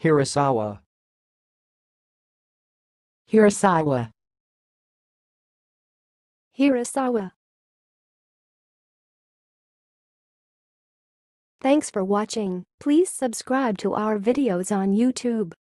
hirasawa, hirasawa, hirasawa. Thanks for watching. Please subscribe to our videos on YouTube.